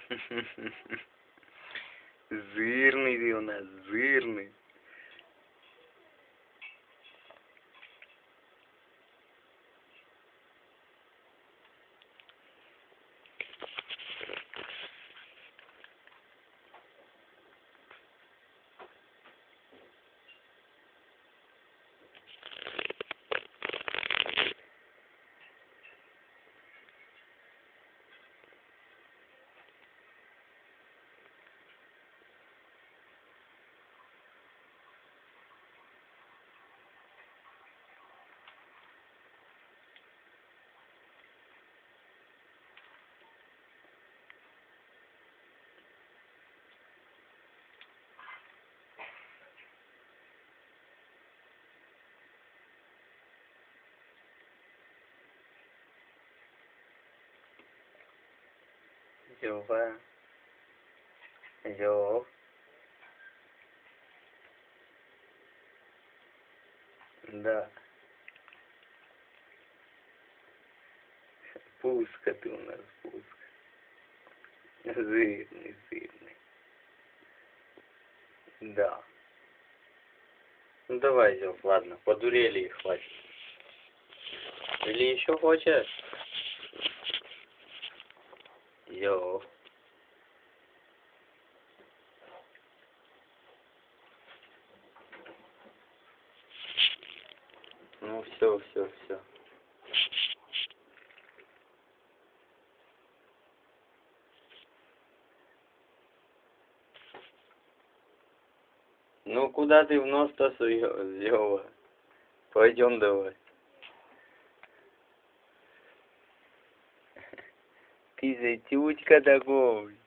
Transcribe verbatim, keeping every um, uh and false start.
Жирный ты у нас, жирный. Йова. Йов. Да. Пуска ты у нас, пуска. Жирный, жирный. Да. Ну давай, Зёв, ладно, подурели и хватит. Или еще хочешь? Йо. Ну все, все, все. Ну куда ты в нос-то суешь, Зёва? Пойдем давай. Ты зайчутка такой.